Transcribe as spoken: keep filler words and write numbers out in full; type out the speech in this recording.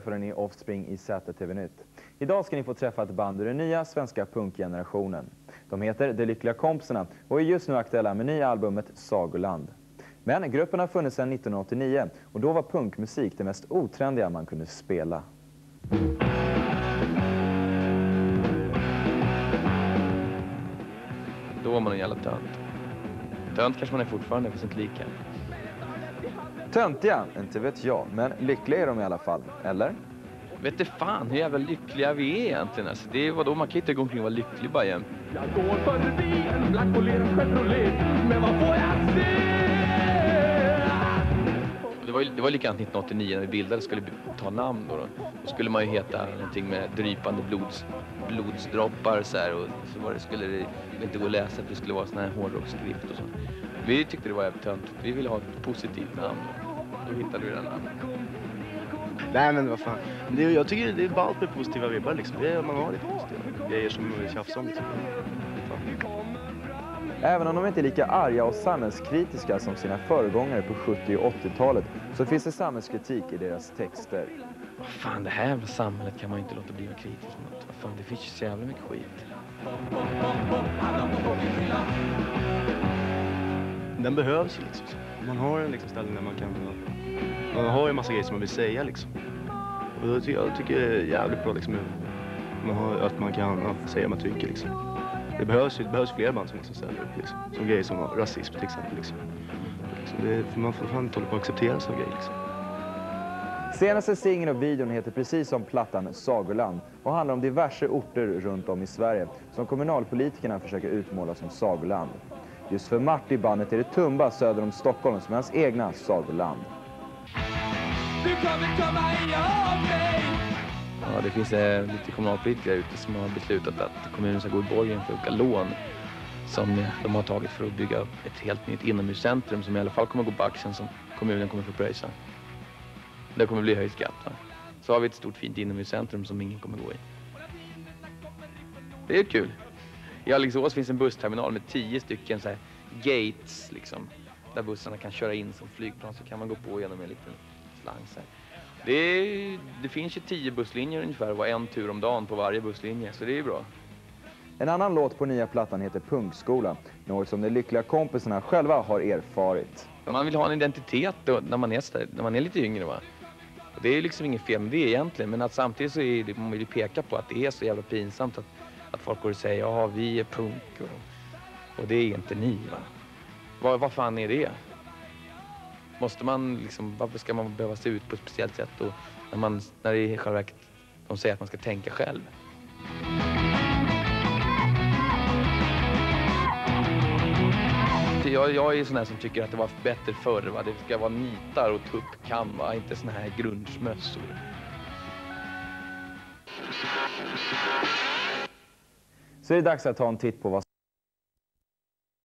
För ni Offspring i Z T V-nytt. Idag ska ni få träffa ett band ur den nya svenska punkgenerationen. De heter De Lyckliga Kompisarna och är just nu aktuella med nya albumet Sagoland. Men gruppen har funnits sedan nittonhundraåttionio och då var punkmusik det mest otrendiga man kunde spela. Då var man en jävla tönt. Tönt kanske man är fortfarande, för inte lika. Töntiga, inte vet jag, men lyckliga är de i alla fall, eller? Vet du fan hur jävla lyckliga vi är egentligen. Alltså, det var då man kan inte gå omkring och vara lycklig bara igen. Jag går förbi en blackpolerad Chevrolet, men vad får jag se? Det var, ju, det var likadant nittonhundraåttionio när vi bildade skulle ta namn då, då. Då skulle man ju heta någonting med drypande blods, blodsdroppar så här, och så var det, skulle det inte gå att läsa för det skulle vara sån här hårdrocksskrift och så. Vi tyckte det var jävligt tönt. Vi ville ha ett positivt namn. Då hittade vi den namnet. Nej men vad fan. Det, jag tycker det är ballt med positiva vibbar liksom. Det är, man har lite positiva grejer som man vill tjafsa om liksom. Även om de inte är lika arga och samhällskritiska som sina föregångare på sjuttio- och åttiotalet så finns det samhällskritik i deras texter. Vad fan, det här jävla samhället kan man inte låta bli kritisk mot. Vad fan, det finns ju så jävla mycket skit. Den behövs ju liksom. Man har en liksom ställe där man kan... Man har ju en massa grejer som man vill säga liksom. Och då tycker jag tycker det är jävligt bra liksom. Man har, att man kan ja, säga vad man tycker liksom. Det behövs ju det behövs fler band som liksom ställer upp liksom. Som grejer som rasism till exempel liksom. Så det, för man får fan inte hålla på att acceptera sådana grejer liksom. Senaste singeln och videon heter precis som plattan Sagoland och handlar om diverse orter runt om i Sverige som kommunalpolitikerna försöker utmåla som sagoland. Just för Martin bandet är det Tumba söder om Stockholm som är hans egna sagoland. Du kommer komma in av mig. Ja, det finns eh, lite kommunalpolitiker ute som har beslutat att kommunen ska gå i borgen för olika lån som de har tagit för att bygga upp ett helt nytt inomhuscentrum som i alla fall kommer gå på axeln som kommunen kommer få pröjsa. Det kommer bli höjd skatt. Va? Så har vi ett stort fint inomhuscentrum som ingen kommer gå i. Det är kul. I Alingsås finns en bussterminal med tio stycken så här gates liksom, där bussarna kan köra in som flygplan, så kan man gå på genom en liten slang så här. Det, är, det finns ju tio busslinjer ungefär och var en tur om dagen på varje busslinje, så det är bra. En annan låt på nya plattan heter Punkskola, något som de lyckliga kompisarna själva har erfarit. Man vill ha en identitet då, när, man är så där, när man är lite yngre, va? Och det är liksom inget fel med det egentligen, men att samtidigt så är det, man vill peka på att det är så jävla pinsamt att, att folk går och säger ja, vi är punk och, och det är inte ni, va? Vad, vad fan är det? Måste man liksom, varför ska man behöva se ut på ett speciellt sätt och när, man, när det är själva verket de säger att man ska tänka själv? Jag, jag är sån här som tycker att det var bättre förr, va? Det ska vara nitar och tuppkam, va? Inte såna här grundsmössor. Så är det dags att ta en titt på vad